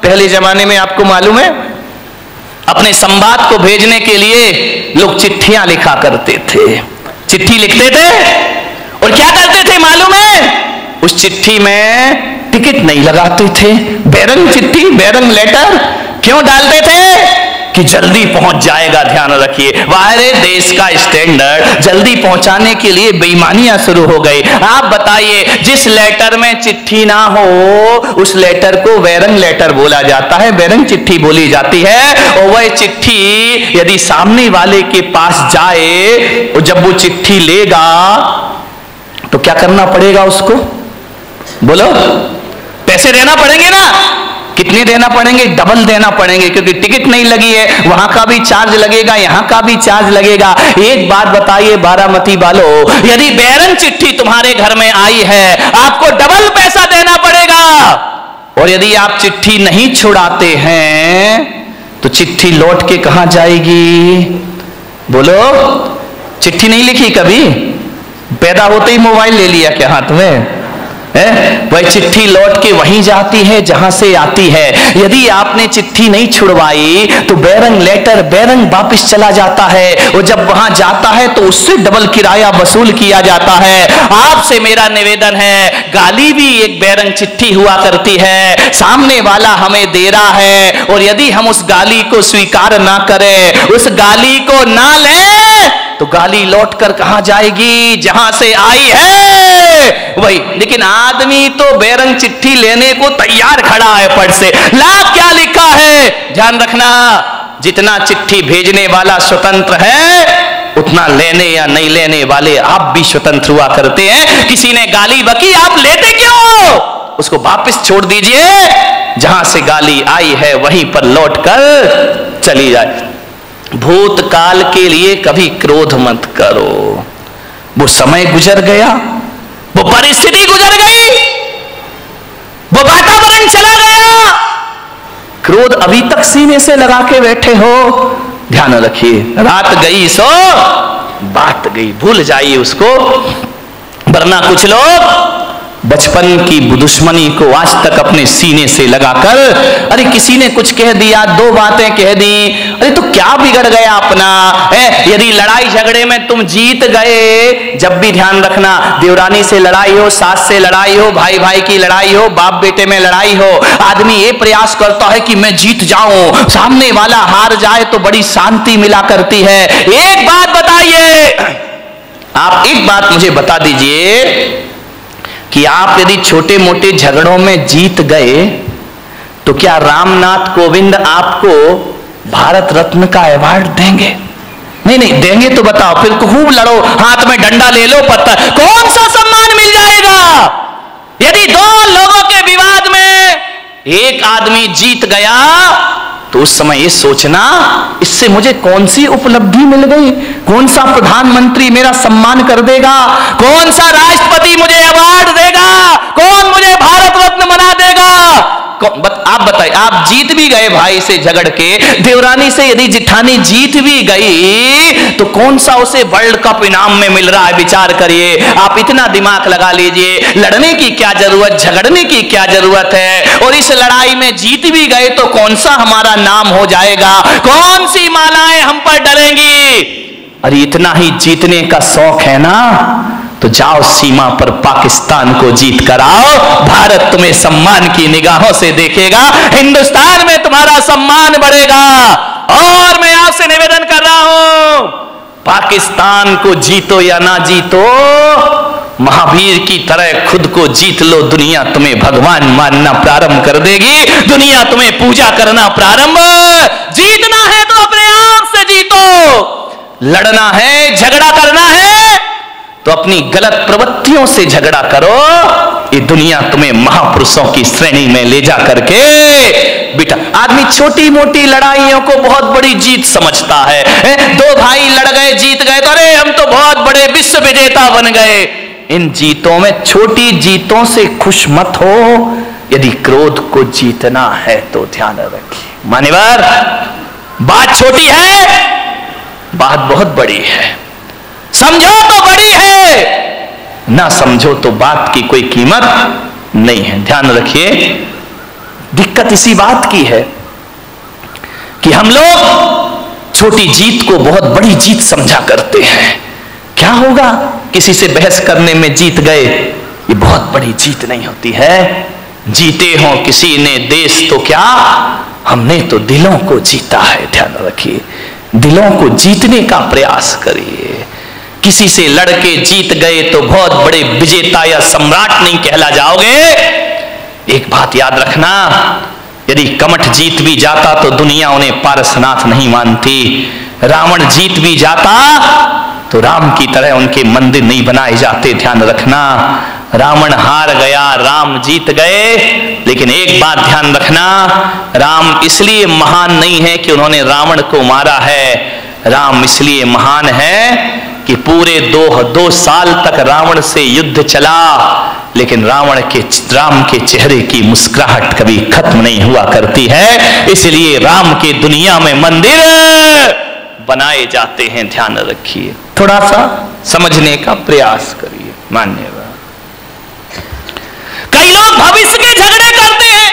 पहले जमाने में आपको मालूम है, अपने संवाद को भेजने के लिए लोग चिट्ठियां लिखा करते थे। चिट्ठी लिखते थे और क्या करते थे मालूम है, उस चिट्ठी में टिकट नहीं लगाते थे। बैरंग चिट्ठी, बैरंग लेटर क्यों डालते थे? कि जल्दी पहुंच जाएगा। ध्यान रखिए, बाहर देश का स्टैंडर्ड जल्दी पहुंचाने के लिए बेईमानियां शुरू हो गई। आप बताइए, जिस लेटर में चिट्ठी ना हो उस लेटर को बैरंग लेटर बोला जाता है, बैरंग चिट्ठी बोली जाती है। और वह चिट्ठी यदि सामने वाले के पास जाए और जब वो चिट्ठी लेगा तो क्या करना पड़ेगा उसको? बोलो, पैसे देना पड़ेंगे ना। कितने देना पड़ेंगे? डबल देना पड़ेंगे, क्योंकि टिकट नहीं लगी है, वहां का भी चार्ज लगेगा, यहां का भी चार्ज लगेगा। एक बात बताइए बारामती वालों, यदि बैरंग चिट्ठी तुम्हारे घर में आई है आपको डबल पैसा देना पड़ेगा। और यदि आप चिट्ठी नहीं छुड़ाते हैं तो चिट्ठी लौट के कहां जाएगी? बोलो, चिट्ठी नहीं लिखी कभी? पैदा होते ही मोबाइल ले लिया क्या हाथ में? वह चिट्ठी लौट के वहीं जाती है जहां से आती है। यदि आपने चिट्ठी नहीं छुड़वाई तो बैरंग लेटर, बैरंग वापस चला जाता है, और जब वहां जाता है तो उससे डबल किराया वसूल किया जाता है। आपसे मेरा निवेदन है, गाली भी एक बैरंग चिट्ठी हुआ करती है। सामने वाला हमें दे रहा है और यदि हम उस गाली को स्वीकार ना करें, उस गाली को ना लें, तो गाली लौट कर कहां जाएगी? जहां से आई है वही। लेकिन आदमी तो बैरंग चिट्ठी लेने को तैयार खड़ा है फट से। ला क्या लिखा है? ध्यान रखना, जितना चिट्ठी भेजने वाला स्वतंत्र है उतना लेने या नहीं लेने वाले आप भी स्वतंत्र हुआ करते हैं। किसी ने गाली बकी, आप लेते क्यों? उसको वापस छोड़ दीजिए, जहां से गाली आई है वहीं पर लौट कर चली जाए। भूतकाल के लिए कभी क्रोध मत करो, वो समय गुजर गया, वो परिस्थिति गुजर गई, वो वातावरण चला गया। क्रोध अभी तक सीने से लगा के बैठे हो, ध्यान रखिए, रात गई सो बात गई, भूल जाइए उसको। वरना कुछ लोग बचपन की दुश्मनी को आज तक अपने सीने से लगाकर, अरे किसी ने कुछ कह दिया, दो बातें कह दी, अरे तो क्या बिगड़ गया अपना? यदि लड़ाई झगड़े में तुम जीत गए, जब भी ध्यान रखना, देवरानी से लड़ाई हो, सास से लड़ाई हो, भाई भाई की लड़ाई हो, बाप बेटे में लड़ाई हो, आदमी ये प्रयास करता है कि मैं जीत जाऊं, सामने वाला हार जाए तो बड़ी शांति मिला करती है। एक बात बताइए, आप एक बात मुझे बता दीजिए कि आप यदि छोटे मोटे झगड़ों में जीत गए तो क्या रामनाथ कोविंद आपको भारत रत्न का अवार्ड देंगे? नहीं नहीं देंगे तो बताओ, फिर खूब लड़ो, हाथ में डंडा ले लो, पत्थर, कौन सा सम्मान मिल जाएगा? यदि दो लोगों के विवाद में एक आदमी जीत गया तो उस समय ये सोचना, इससे मुझे कौन सी उपलब्धि मिल गई? कौन सा प्रधानमंत्री मेरा सम्मान कर देगा? कौन सा राष्ट्रपति मुझे अवार्ड देगा? कौन मुझे भारत रत्न बना देगा? आप बताइए, आप जीत भी गए भाई से झगड़ के, देवरानी से यदि जिठानी जीत भी गई तो कौन सा उसे वर्ल्ड कप इनाम में मिल रहा है? विचार करिए, आप इतना दिमाग लगा लीजिए, लड़ने की क्या जरूरत, झगड़ने की क्या जरूरत है? और इस लड़ाई में जीत भी गए तो कौन सा हमारा नाम हो जाएगा? कौन सी मालाएं हम पर डलेंगी? अरे इतना ही जीतने का शौक है ना, तो जाओ सीमा पर पाकिस्तान को जीत कर आओ, भारत तुम्हें सम्मान की निगाहों से देखेगा, हिंदुस्तान में तुम्हारा सम्मान बढ़ेगा। और मैं आपसे निवेदन कर रहा हूं, पाकिस्तान को जीतो या ना जीतो, महावीर की तरह खुद को जीत लो, दुनिया तुम्हें भगवान मानना प्रारंभ कर देगी, दुनिया तुम्हें पूजा करना प्रारंभ। जीतना है तो अपने आप से जीतो, लड़ना है, झगड़ा करना है तो अपनी गलत प्रवृत्तियों से झगड़ा करो, ये दुनिया तुम्हें महापुरुषों की श्रेणी में ले जा करके बेटा। आदमी छोटी मोटी लड़ाइयों को बहुत बड़ी जीत समझता है। दो भाई लड़ गए, जीत गए तो अरे हम तो बहुत बड़े विश्व विजेता बन गए। इन जीतों में, छोटी जीतों से खुश मत हो। यदि क्रोध को जीतना है तो ध्यान रखिए मान्यवर, बात छोटी है, बात बहुत बड़ी है। समझो तो बड़ी है, ना समझो तो बात की कोई कीमत नहीं है। ध्यान रखिए, दिक्कत इसी बात की है कि हम लोग छोटी जीत को बहुत बड़ी जीत समझा करते हैं। क्या होगा, किसी से बहस करने में जीत गए, ये बहुत बड़ी जीत नहीं होती है। जीते हो किसी ने देश तो क्या, हमने तो दिलों को जीता है। ध्यान रखिए, दिलों को जीतने का प्रयास करिए। किसी से लड़के जीत गए तो बहुत बड़े विजेता या सम्राट नहीं कहला जाओगे। एक बात याद रखना, यदि कमठ जीत भी जाता तो दुनिया उन्हें पारसनाथ नहीं मानती। रावण जीत भी जाता तो राम की तरह उनके मंदिर नहीं बनाए जाते। ध्यान रखना, रावण हार गया, राम जीत गए। लेकिन एक बात ध्यान रखना, राम इसलिए महान नहीं है कि उन्होंने रावण को मारा है। राम इसलिए महान है कि पूरे दो साल तक रावण से युद्ध चला, लेकिन राम के चेहरे की मुस्कुराहट कभी खत्म नहीं हुआ करती है। इसलिए राम के दुनिया में मंदिर बनाए जाते हैं। ध्यान रखिए, थोड़ा सा समझने का प्रयास करिए। मान्यवर, कई लोग भविष्य के झगड़े करते हैं,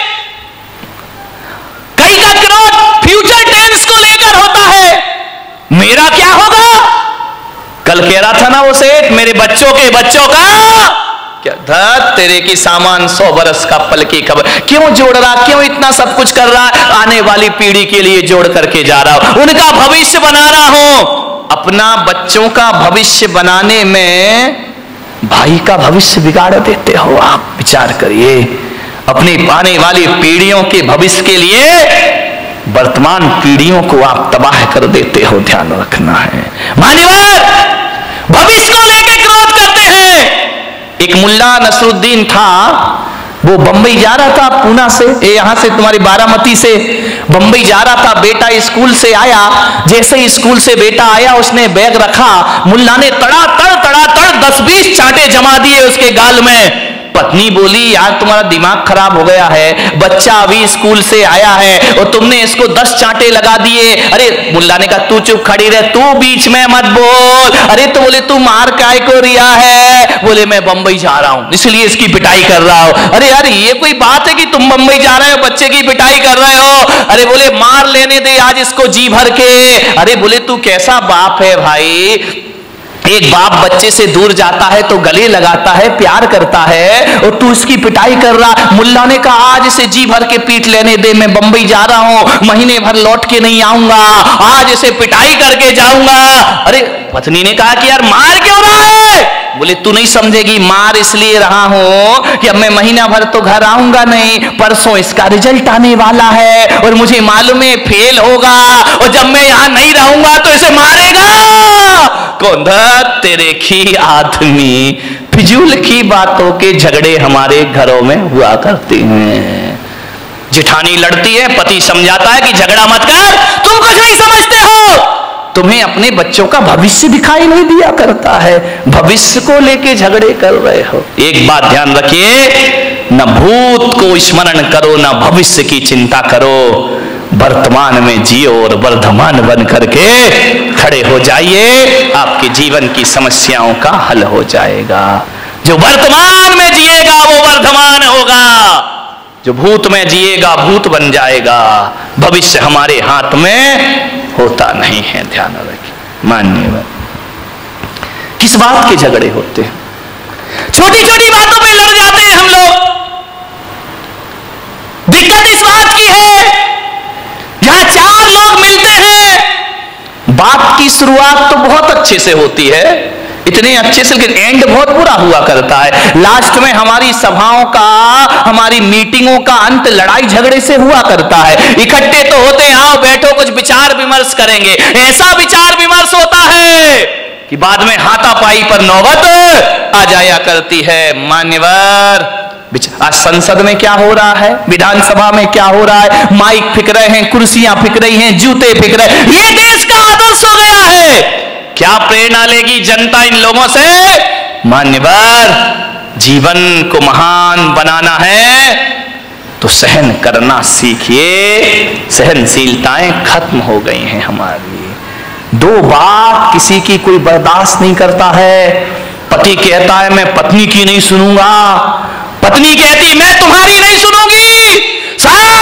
कई का क्रोध फ्यूचर टेंस को लेकर होता है। मेरा क्या होगा, कल कह रहा था ना वो सेठ, मेरे बच्चों के बच्चों का क्या धत तेरे की सामान 100 बरस का पल की खबर। क्यों जोड़ रहा, क्यों इतना सब कुछ कर रहा है, आने वाली पीढ़ी के लिए जोड़ करके जा रहा हूं, उनका भविष्य बना रहा हूं। अपना बच्चों का भविष्य बनाने में भाई का भविष्य बिगाड़ देते हो आप। विचार करिए, अपनी आने वाली पीढ़ियों के भविष्य के लिए वर्तमान पीढ़ियों को आप तबाह कर देते हो। ध्यान रखना है। मान्यवर, भविष्य को लेकर क्रोध करते हैं। एक मुल्ला नसरुद्दीन था, वो बंबई जा रहा था पूना से, यहां से तुम्हारी बारामती से बंबई जा रहा था। बेटा स्कूल से आया, जैसे ही स्कूल से बेटा आया उसने बैग रखा, मुल्ला ने तड़ातड़ 10-20 चांटे जमा दिए उसके गाल में। पत्नी बोली, यार तुम्हारा दिमाग खराब हो गया है, बच्चा अभी स्कूल से आया है और तुमने इसको 10 चांटे लगा दिए। अरे मुल्ला ने कहा, तू चुप खड़ी रह, तू बीच में मत बोल। अरे तो बोले, तू मार काय को रिया है? बोले, मैं बंबई जा रहा हूं इसलिए इसकी पिटाई कर रहा हूं। अरे यार ये कोई बात है कि तुम बंबई जा रहे हो, बच्चे की पिटाई कर रहे हो? अरे बोले, मार लेने दे आज इसको जी भर के। अरे बोले, तू कैसा बाप है भाई, एक बाप बच्चे से दूर जाता है तो गले लगाता है, प्यार करता है, और तू इसकी पिटाई कर रहा। मुल्ला ने कहा, आज इसे जी भर के पीट लेने दे, मैं बंबई जा रहा हूं, महीने भर लौट के नहीं आऊंगा, आज इसे पिटाई करके जाऊंगा। अरे पत्नी ने कहा कि यार मार क्यों रहा है? बोले, तू नहीं समझेगी, मार इसलिए रहा हूं कि अब मैं महीना भर तो घर आऊंगा नहीं, परसों इसका रिजल्ट आने वाला है और मुझे मालूम है फेल होगा, और जब मैं यहां नहीं रहूंगा तो इसे मारेगा कौन? तेरे की आदमी, फिजूल की बातों के झगड़े हमारे घरों में हुआ करते हैं। जिठानी लड़ती है, पति समझाता है कि झगड़ा मत कर, तुम कुछ नहीं समझते हो। तुम्हें अपने बच्चों का भविष्य दिखाई नहीं दिया करता है, भविष्य को लेके झगड़े कर रहे हो। एक बात ध्यान रखिए, न भूत को स्मरण करो, न भविष्य की चिंता करो। वर्तमान में जियो और वर्धमान बन करके खड़े हो जाइए, आपके जीवन की समस्याओं का हल हो जाएगा। जो वर्तमान में जिएगा वो वर्धमान होगा, जो भूत में जिएगा भूत बन जाएगा। भविष्य हमारे हाथ में होता नहीं है, ध्यान रखिए। मान्यवर, किस बात के झगड़े होते हैं? छोटी छोटी बातों पे लड़ जाते हैं हम लोग। दिक्कत इस बात की है, जहां 4 लोग मिलते हैं, बात की शुरुआत तो बहुत अच्छे से होती है, इतने अच्छे से, लेकिन एंड बहुत बुरा हुआ करता है। लास्ट में हमारी सभाओं का, हमारी मीटिंगों का अंत लड़ाई झगड़े से हुआ करता है। इकट्ठे तो होते हैं, आओ बैठो कुछ विचार विमर्श करेंगे, ऐसा विचार विमर्श होता है कि बाद में हाथापाई पर नौबत आ जाया करती है। मान्यवर, आज संसद में क्या हो रहा है, विधानसभा में क्या हो रहा है, माइक फिक रहे हैं, कुर्सियां फिक रही हैं, जूते फिक रहे हैं, ये देश का आदर्श हो गया है। क्या प्रेरणा लेगी जनता इन लोगों से? मान्यवर, जीवन को महान बनाना है तो सहन करना सीखिए। सहनशीलताएं खत्म हो गई हैं हमारी। 2 बात किसी की कोई बर्दाश्त नहीं करता है। पति कहता है मैं पत्नी की नहीं सुनूंगा, पत्नी कहती मैं तुम्हारी नहीं सुनूंगी, सारा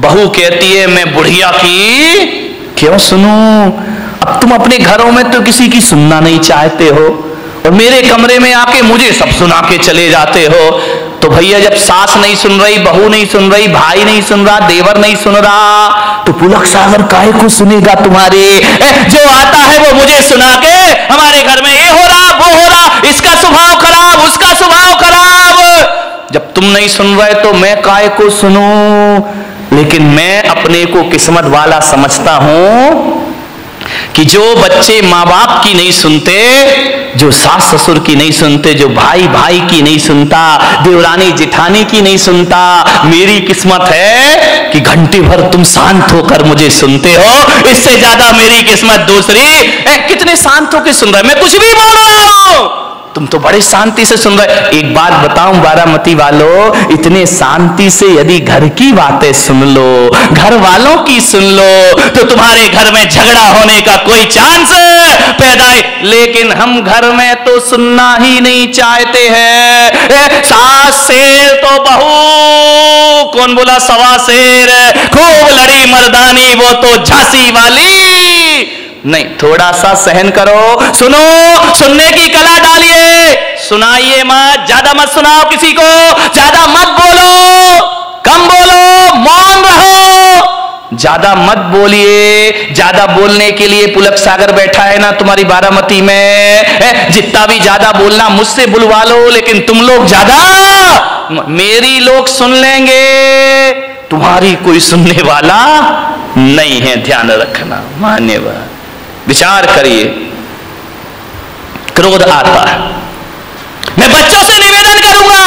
बहू कहती है मैं बुढ़िया की क्यों सुनूं? अब तुम अपने घरों में तो किसी की सुनना नहीं चाहते हो और मेरे कमरे में आके मुझे सब सुना के चले जाते हो। तो भैया जब सास नहीं सुन रही, बहू नहीं सुन रही, भाई नहीं सुन रहा, देवर नहीं सुन रहा, तो पुलक सागर काहे को सुनेगा तुम्हारे? जो आता है वो मुझे सुना के हमारे घर में ये हो रहा, वो हो रहा, इसका स्वभाव खराब, उसका स्वभाव खराब। जब तुम नहीं सुन रहे तो मैं काहे को सुनूं? लेकिन मैं अपने को किस्मत वाला समझता हूं कि जो बच्चे माँ बाप की नहीं सुनते, जो सास ससुर की नहीं सुनते, जो भाई भाई की नहीं सुनता, देवरानी जिठानी की नहीं सुनता, मेरी किस्मत है कि घंटे भर तुम शांत होकर मुझे सुनते हो। इससे ज्यादा मेरी किस्मत दूसरी। कितने शांत होकर सुन रहे, मैं कुछ भी बोल रहा हूं, तुम तो बड़े शांति से सुन रहे। एक बात बताऊं बारामती वालों, इतने शांति से यदि घर की बातें सुन लो, घर वालों की सुन लो, तो तुम्हारे घर में झगड़ा होने का कोई चांस पैदा है। लेकिन हम घर में तो सुनना ही नहीं चाहते हैं। सास शेर तो बहू, कौन बोला सवा शेर? खूब लड़ी मर्दानी वो तो झांसी वाली। नहीं, थोड़ा सा सहन करो, सुनो, सुनने की कला डालिए, सुनाइए मत, ज्यादा मत सुनाओ किसी को, ज्यादा मत बोलो, कम बोलो, मौन रहो, ज्यादा मत बोलिए। ज्यादा बोलने के लिए पुलक सागर बैठा है ना तुम्हारी बारामती में, जितना भी ज्यादा बोलना मुझसे बुलवा लो, लेकिन तुम लोग ज्यादा, मेरी लोग सुन लेंगे, तुम्हारी कोई सुनने वाला नहीं है, ध्यान रखना। मान्यवर विचार करिए, क्रोध आता है। मैं बच्चों से निवेदन करूंगा,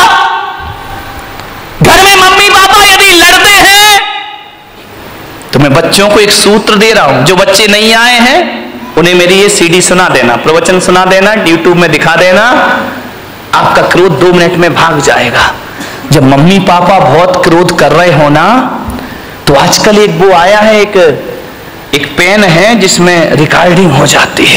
घर में मम्मी पापा यदि लड़ते हैं तो मैं बच्चों को एक सूत्र दे रहा हूं, जो बच्चे नहीं आए हैं उन्हें मेरी ये सीडी सुना देना, प्रवचन सुना देना, यूट्यूब में दिखा देना, आपका क्रोध 2 मिनट में भाग जाएगा। जब मम्मी पापा बहुत क्रोध कर रहे हो ना, तो आजकल एक वो आया है, एक पेन है जिसमें रिकॉर्डिंग हो जाती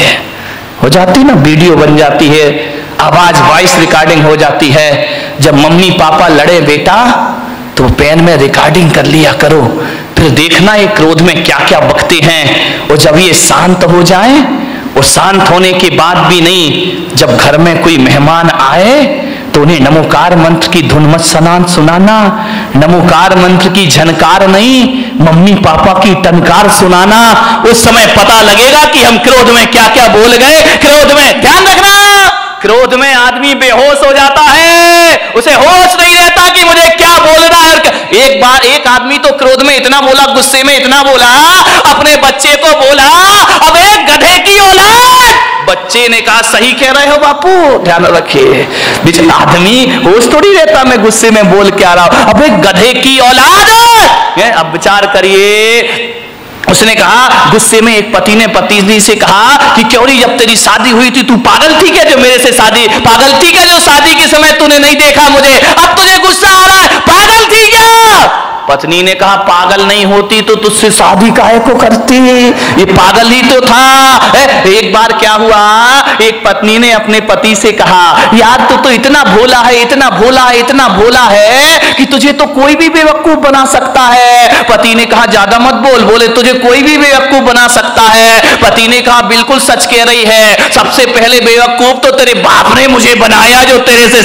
ना, वीडियो बन जाती है, आवाज वॉइस रिकॉर्डिंग हो जाती है। जब मम्मी पापा लड़े बेटा, तो पेन में रिकॉर्डिंग कर लिया करो, फिर देखना ये क्रोध में क्या क्या बकते हैं। और जब ये शांत हो जाए, और शांत होने के बाद भी नहीं, जब घर में कोई मेहमान आए तो उन्हें नमोकार मंत्र की धुन मत सुनाना, नमोकार मंत्र की झनकार नहीं, मम्मी पापा की टनकार सुनाना। उस समय पता लगेगा कि हम क्रोध में क्या क्या बोल गए। क्रोध में ध्यान रखना, क्रोध में आदमी बेहोश हो जाता है, उसे होश नहीं रहता कि मुझे क्या बोलना है। एक बार एक आदमी तो क्रोध में इतना बोला, गुस्से में इतना बोला, अपने बच्चे को बोला, अबे गधे की औलाद। बच्चे ने कहा सही कह रहे हो बापू, ध्यान रखिए। आदमी होश थोड़ी रहता, मैं गुस्से में बोल के आ रहा हूं, अबे गधे की औलाद। अब विचार करिए, उसने कहा, गुस्से में एक पति ने पत्नी से कहा कि क्यों नहीं, जब तेरी शादी हुई थी तू पागल थी क्या, जो मेरे से शादी, पागल थी क्या जो शादी के समय तूने नहीं देखा मुझे, अब तुझे गुस्सा आ रहा है, पागल थी क्या? पत्नी ने कहा पागल नहीं होती तो तुझसे शादी काहे को करती, ये पागल ही तो था। एक बार क्या हुआ, एक पत्नी ने अपने पति से कहा, यार तू तो इतना भोला है, इतना भोला है, इतना भोला है कि तुझे तो कोई भी बेवकूफ बना सकता है। पति ने कहा ज्यादा मत बोल, बोले तुझे कोई भी बेवकूफ बना सकता है। पति ने कहा बिल्कुल सच कह रही है, सबसे पहले बेवकूफ तो तेरे बाप ने मुझे बनाया जो तेरे से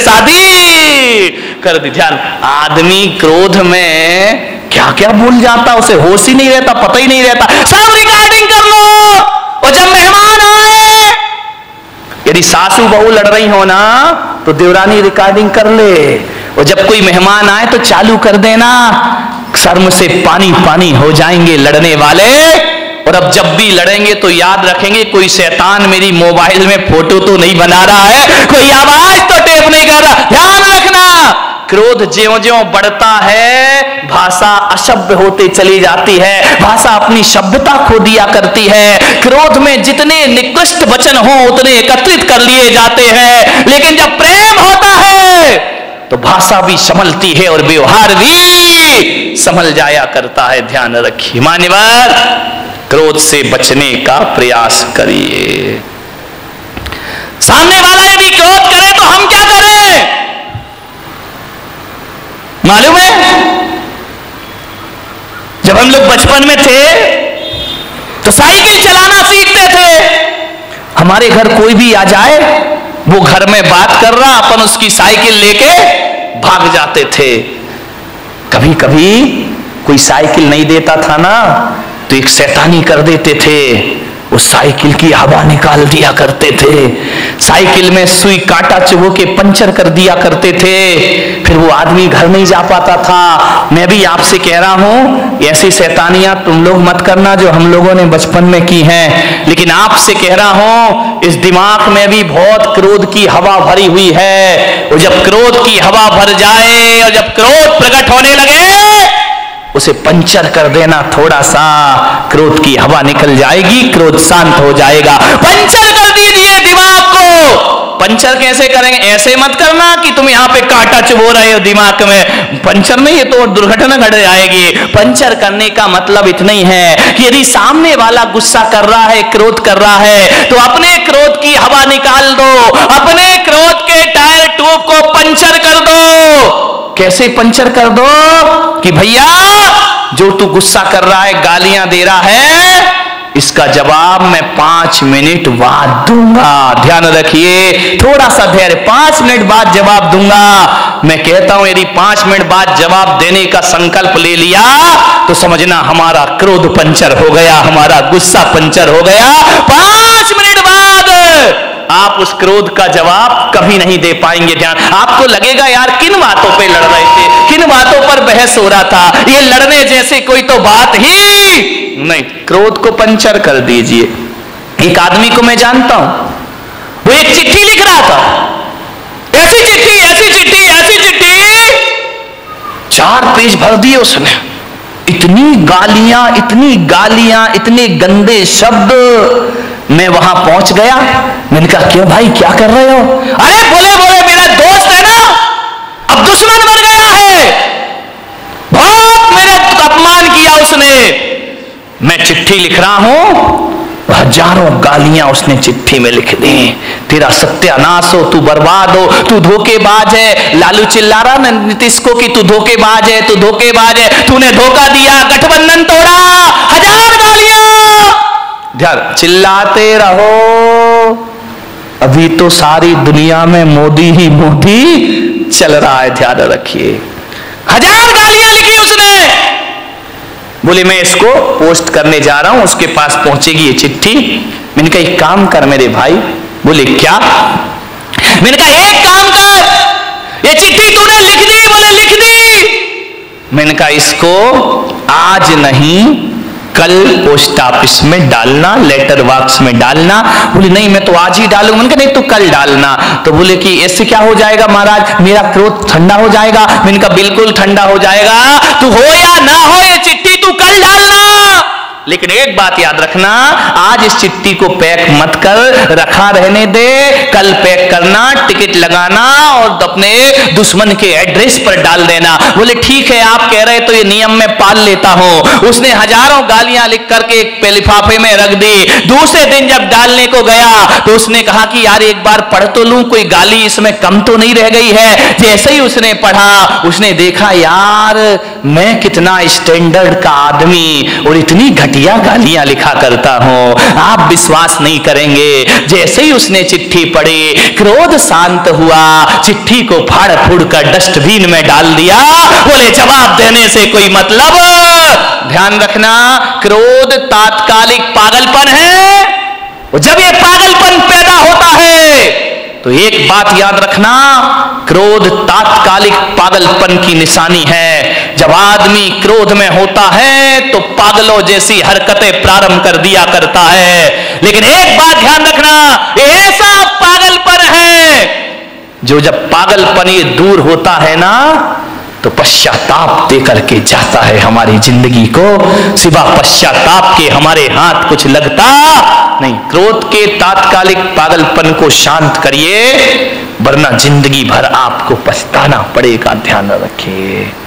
शादी कर दी। ध्यान, आदमी क्रोध में क्या क्या भूल जाता, उसे होश ही नहीं रहता, पता ही नहीं रहता। सब रिकॉर्डिंग कर लो, और जब मेहमान आए, यदि सासू बहू लड़ रही हो ना, तो देवरानी रिकॉर्डिंग कर ले, और जब कोई मेहमान आए तो चालू कर देना, शर्म से पानी पानी हो जाएंगे लड़ने वाले। और अब जब भी लड़ेंगे तो याद रखेंगे कोई शैतान मेरी मोबाइल में फोटो तो नहीं बना रहा है, कोई आवाज तो टेप नहीं कर रहा। ध्यान रखना, क्रोध ज्यों-ज्यों बढ़ता है, भाषा अशब्द होते चली जाती है, भाषा अपनी सभ्यता खो दिया करती है। क्रोध में जितने निकृष्ट वचन हो उतने एकत्रित कर लिए जाते हैं, लेकिन जब प्रेम होता है तो भाषा भी संभलती है और व्यवहार भी संभल जाया करता है। ध्यान रखिए मान्यवर, क्रोध से बचने का प्रयास करिए। सामने वाला यदि क्रोध करे तो हम क्या करें मालूम है? जब हम लोग बचपन में थे तो साइकिल चलाना सीखते थे। हमारे घर कोई भी आ जाए, वो घर में बात कर रहा, अपन उसकी साइकिल लेके भाग जाते थे। कभी कभी कोई साइकिल नहीं देता था ना, तो एक शैतानी कर देते थे, उस साइकिल की हवा निकाल दिया करते थे, साइकिल में सुई कांटा चुभो के पंचर कर दिया करते थे, फिर वो आदमी घर नहीं जा पाता था। मैं भी आपसे कह रहा हूं, ऐसी शैतानियां तुम लोग मत करना जो हम लोगों ने बचपन में की हैं, लेकिन आपसे कह रहा हूं इस दिमाग में भी बहुत क्रोध की हवा भरी हुई है, और जब क्रोध की हवा भर जाए और जब क्रोध प्रकट होने लगे, उसे पंचर कर देना थोड़ा सा, क्रोध की हवा निकल जाएगी, क्रोध शांत हो जाएगा। पंचर कर दीजिए दिमाग को। पंचर कैसे करेंगे? ऐसे मत करना कि तुम यहां पे कांटा चुभो रहे हो दिमाग में, पंचर नहीं, ये तो दुर्घटना घट जाएगी। पंचर करने का मतलब इतना ही है कि यदि सामने वाला गुस्सा कर रहा है, क्रोध कर रहा है, तो अपने क्रोध की हवा निकाल दो, अपने क्रोध के टायर ट्यूब को पंचर कर दो। कैसे पंचर कर दो? कि भैया जो तू गुस्सा कर रहा है, गालियां दे रहा है, इसका जवाब मैं 5 मिनट बाद दूंगा। ध्यान रखिए, थोड़ा सा धैर्य, 5 मिनट बाद जवाब दूंगा। मैं कहता हूं यदि 5 मिनट बाद जवाब देने का संकल्प ले लिया तो समझना हमारा क्रोध पंचर हो गया, हमारा गुस्सा पंचर हो गया। 5 मिनट बाद आप उस क्रोध का जवाब कभी नहीं दे पाएंगे। ध्यान, आपको लगेगा यार किन बातों पे लड़ रहे थे, किन बातों पर बहस हो रहा था, ये लड़ने जैसे कोई तो बात ही नहीं। क्रोध को पंचर कर दीजिए। एक आदमी को मैं जानता हूं, वो एक चिट्ठी लिख रहा था, ऐसी चिट्ठी, ऐसी चिट्ठी, ऐसी चिट्ठी, 4 पेज भर दिए उसने। इतनी गालियां, इतने गंदे शब्द। मैं वहां पहुंच गया, मैंने कहा क्यों भाई, क्या कर रहे हो? अरे बोले मेरा दोस्त है ना, अब दुश्मन बन गया है, बहुत मेरे अपमान किया उसने। मैं चिट्ठी लिख रहा हूं, हजारों गालियां उसने चिट्ठी में लिख दी। तेरा सत्यानाश हो, तू बर्बाद हो, तू धोखेबाज है। लालू चिल्ला रहा ना नीतीश को कि तू धोखेबाज है, तू धोखेबाज है, तूने धोखा दिया, गठबंधन तोड़ा, 1000 गालियां। ध्यान, चिल्लाते रहो, अभी तो सारी दुनिया में मोदी ही मोदी चल रहा है। ध्यान रखिए, 1000 गालियां लिखी उसने। बोले मैं इसको पोस्ट करने जा रहा हूं, उसके पास पहुंचेगी ये चिट्ठी। मैंने कहा एक काम कर मेरे भाई। बोले क्या? मैंने कहा एक काम कर, ये चिट्ठी तूने लिख दी? बोले लिख दी। मैंने कहा इसको आज नहीं कल पोस्ट ऑफिस में डालना, लेटर बॉक्स में डालना। बोले नहीं मैं तो आज ही डालूंगा। मैंने कहा नहीं तो कल डालना। तो बोले कि इससे क्या हो जाएगा महाराज, मेरा क्रोध ठंडा हो जाएगा। मैंने कहा बिल्कुल ठंडा हो जाएगा, तू हो या ना हो ये चिट्ठी तू कल डालना, लेकिन एक बात याद रखना, आज इस चिट्ठी को पैक मत कर, रखा रहने दे, कल पैक करना, टिकट लगाना और अपने दुश्मन के एड्रेस पर डाल देना। बोले ठीक है आप कह रहे तो ये नियम में पाल लेता हूं। उसने हजारों गालियां लिख करके एक लिफाफे में रख दी। दूसरे दिन जब डालने को गया तो उसने कहा कि यार एक बार पढ़ तो लूं, कोई गाली इसमें कम तो नहीं रह गई है। जैसे ही उसने पढ़ा, उसने देखा यार मैं कितना स्टैंडर्ड का आदमी और इतनी घटिया गालियां लिखा करता हूं, आप विश्वास नहीं करेंगे। जैसे ही उसने चिट्ठी पढ़ी, क्रोध शांत हुआ, चिट्ठी को फाड़ फूड़ कर डस्टबिन में डाल दिया। बोले जवाब देने से कोई मतलब? ध्यान रखना, क्रोध तात्कालिक पागलपन है, और जब ये पागलपन पैदा होता है तो एक बात याद रखना, क्रोध तात्कालिक पागलपन की निशानी है। जब आदमी क्रोध में होता है तो पागलों जैसी हरकतें प्रारंभ कर दिया करता है। लेकिन एक बात ध्यान रखना, ऐसा पागलपन है जो जब पागलपन ये दूर होता है ना तो पश्चाताप दे करके जाता है हमारी जिंदगी को। सिवा पश्चाताप के हमारे हाथ कुछ लगता नहीं। क्रोध के तात्कालिक पागलपन को शांत करिए, वरना जिंदगी भर आपको पछताना पड़ेगा। ध्यान रखिए।